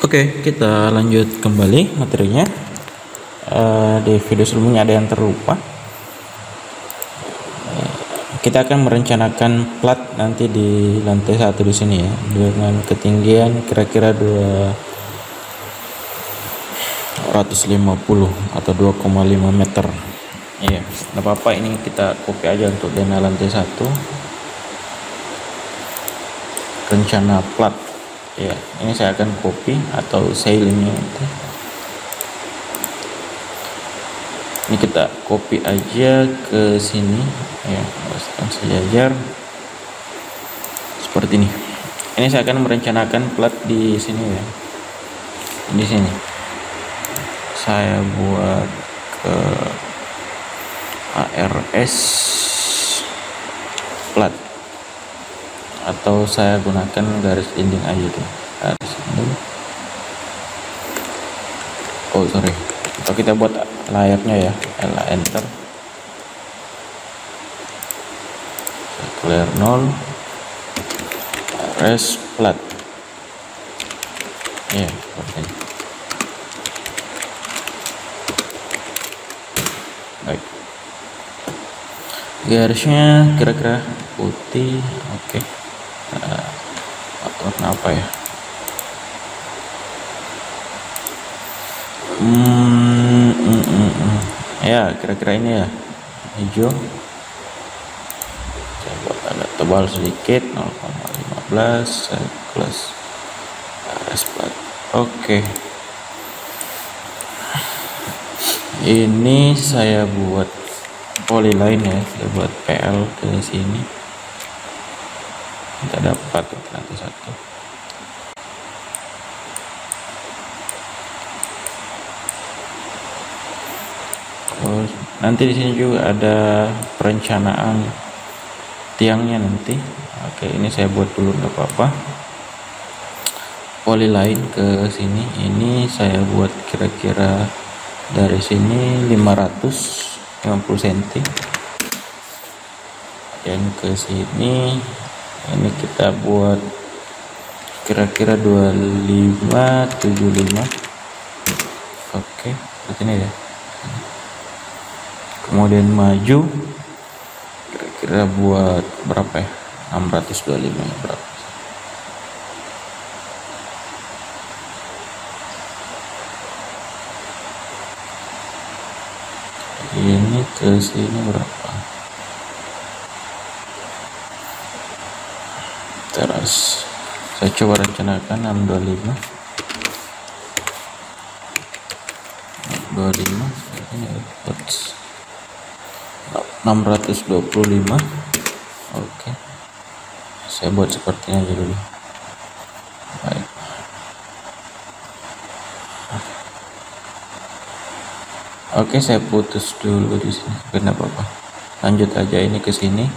Oke, kita lanjut kembali materinya. Di video sebelumnya ada yang terlupa. Kita akan merencanakan plat nanti di lantai 1 di sini ya, dengan ketinggian kira-kira 250 atau 2,5 meter. Iya, nggak apa-apa, ini kita copy aja untuk dana lantai 1. Rencana plat. Ya, ini saya akan copy atau sailingnya nanti. Ini kita copy aja ke sini ya, pastikan sejajar seperti ini. Ini saya akan merencanakan plat di sini ya. Di sini saya buat ke ARS plat, atau saya gunakan garis dinding aja tuh, garis dinding. Oh sorry, atau kita buat layarnya ya, enter, clear 0, res plat ya, seperti ini. Baik, garisnya kira-kira putih. Oke, warna apa ya? Ya kira-kira ini ya, hijau. Saya buat agak tebal sedikit, 0,15 plus res plat. Oke, ini saya buat polyline ya, saya buat PL ke sini. Kita dapat lantai 1. Terus nanti di sini juga ada perencanaan tiangnya nanti. Oke, ini saya buat dulu, nggak apa-apa. Polyline ke sini, ini saya buat kira-kira dari sini 550 cm, dan ke sini ini kita buat kira-kira 2575. Oke, seperti ini ya. Kemudian maju kira-kira buat berapa ya, 625 berapa. Ini ke sini berapa, terus saya coba rencanakan 625 ini 625. Oke, saya buat seperti ini aja dulu. Baik, oke, saya putus dulu di sini, kenapa apa, lanjut aja ini ke sini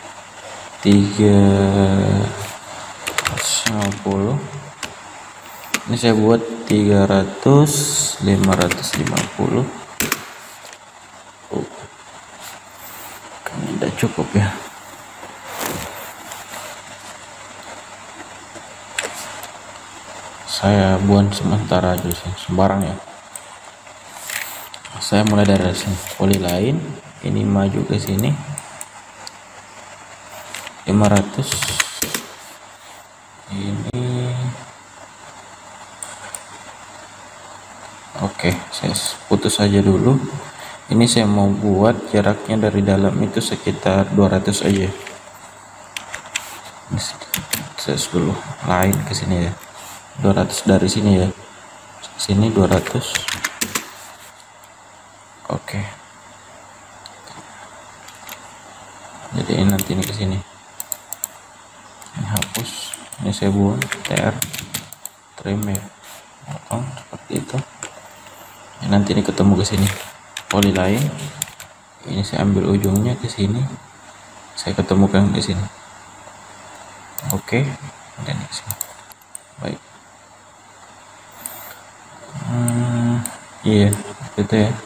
350. Ini saya buat 300, 550. Kayaknya udah cukup ya. Saya buat sementara aja sih, sembarang ya. Saya mulai dari sini, polyline, ini maju ke sini 500. Ini oke, saya putus aja dulu. Ini saya mau buat jaraknya dari dalam itu sekitar 200 aja. Saya dulu lain ke sini ya, 200 dari sini ya, sini 200. Oke, jadi ini nanti ini ke sini, ini hapus, ini saya buang TR trim ya, potong seperti itu. Nanti ini ketemu ke sini, polyline, ini saya ambil ujungnya ke sini, saya ketemukan di sini. Oke, dan di sini. Baik, iya itu ya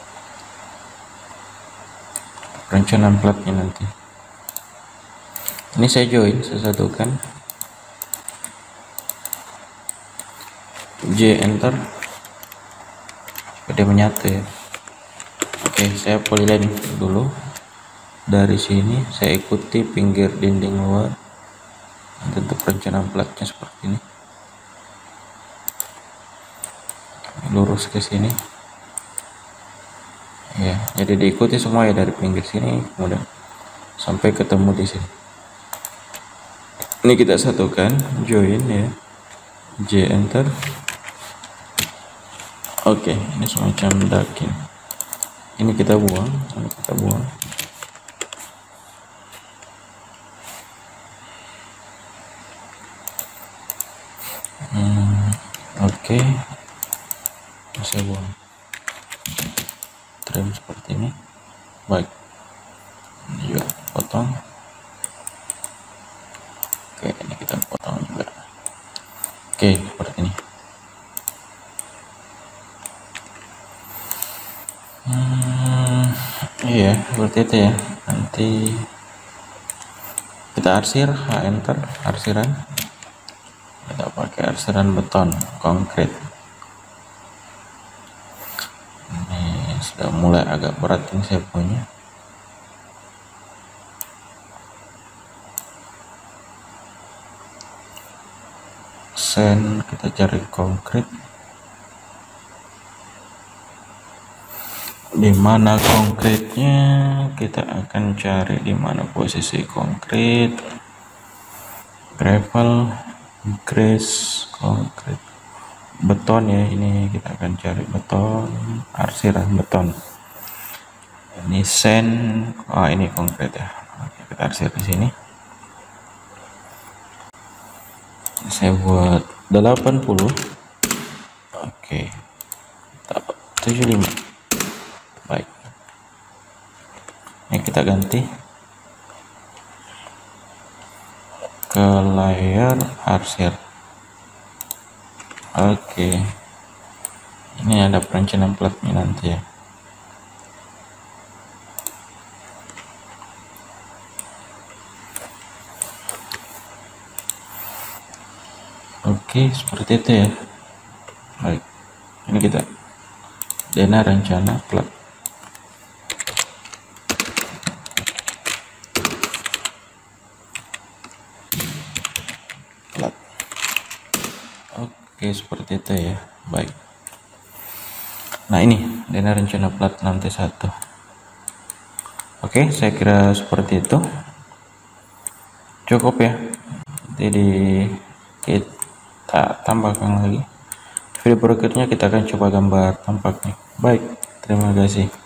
perencanaan platnya nanti. Ini saya join, saya satukan. J enter, dia menyatu ya. Oke, saya polyline dulu. Dari sini saya ikuti pinggir dinding luar, bentuk perencanaan platnya seperti ini, lurus ke sini ya. Jadi diikuti semua ya dari pinggir sini kemudian sampai ketemu di sini. Ini kita satukan, join ya, J enter. Oke, ini semacam ducking. Ini kita buang, Oke, saya buang. Trim seperti ini. Baik. Ini juga potong. Oke, ini kita potong juga. Oke, seperti ini. Iya, seperti itu ya. Nanti kita arsir, enter, arsiran. Kita pakai arsiran beton konkret. Ini sudah mulai agak berat ini saya punya. Sen, kita cari konkret. Di mana konkretnya? Kita akan cari di mana posisi konkret. Gravel, grass, konkret, beton ya. Ini kita akan cari beton, arsiran beton. Ini sand, ini konkret ya. Oke, kita arsir di sini. Saya buat 80. Oke, 75. Baik, ini kita ganti ke layer arsir. Oke, ini ada perencanaan platnya nanti ya. Oke, seperti itu ya. Baik, ini kita dana rencana plat. Oke, seperti itu ya. Baik. Nah, ini dana rencana plat lantai 1. Oke, saya kira seperti itu. Cukup ya. Jadi kita tambahkan lagi. Video berikutnya kita akan coba gambar tampaknya. Baik, terima kasih.